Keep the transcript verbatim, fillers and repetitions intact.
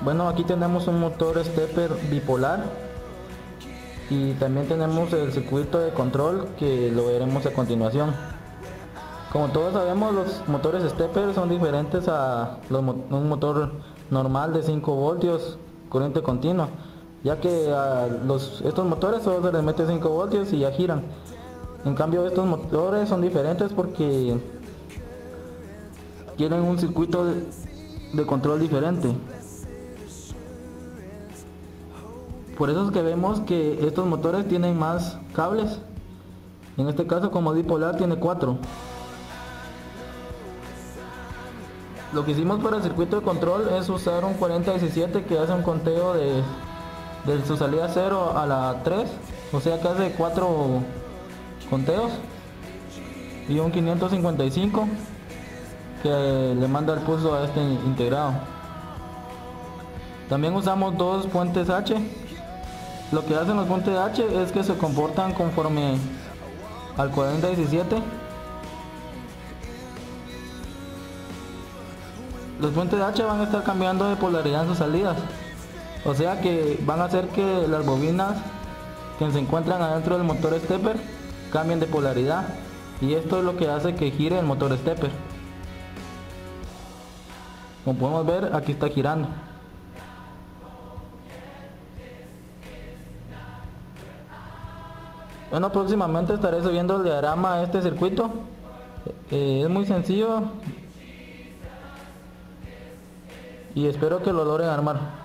Bueno, aquí tenemos un motor stepper bipolar y también tenemos el circuito de control que lo veremos a continuación. Como todos sabemos, los motores stepper son diferentes a los, un motor normal de cinco voltios corriente continua, ya que a los, estos motores solo se les mete cinco voltios y ya giran. En cambio, estos motores son diferentes porque tienen un circuito de, de control diferente. Por eso es que vemos que estos motores tienen más cables. En este caso, como bipolar, tiene cuatro. Lo que hicimos para el circuito de control es usar un cuarenta diecisiete que hace un conteo de, de su salida cero a la tres, o sea que hace cuatro conteos, y un quinientos cincuenta y cinco que le manda el pulso a este integrado. También usamos dos puentes H. Lo que hacen los puentes H es que se comportan conforme al cuarenta diecisiete. Los puentes H van a estar cambiando de polaridad en sus salidas, o sea que van a hacer que las bobinas que se encuentran adentro del motor stepper cambien de polaridad, y esto es lo que hace que gire el motor stepper. Como podemos ver, aquí está girando. Bueno, próximamente estaré subiendo el diagrama a este circuito. Eh, es muy sencillo y espero que lo logren armar.